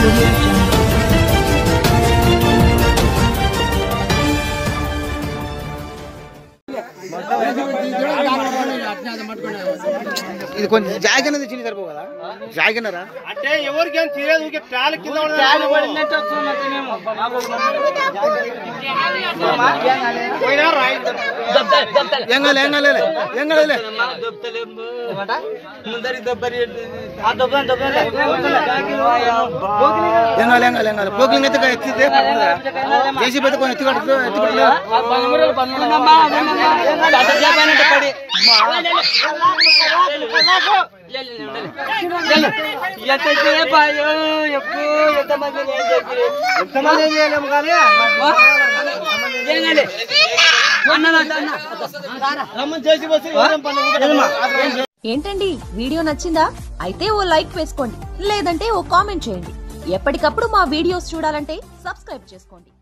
ఇది కొంచెం జాగన తెచ్చింది సరిపో కదా జాగనరా అంటే ఎవరికేం తెలియదు ఊరికే ట్రాల్ కింద పడిందంటే పోకింగ్ అయితే ఎత్తితే చేసి పెద్ద కొన్ని ఎత్తుకట్టు ఏంటండి వీడియో నచ్చిందా? అయితే ఓ లైక్ వేసుకోండి, లేదంటే ఓ కామెంట్ చేయండి. ఎప్పటికప్పుడు మా వీడియోస్ చూడాలంటే సబ్స్క్రైబ్ చేసుకోండి.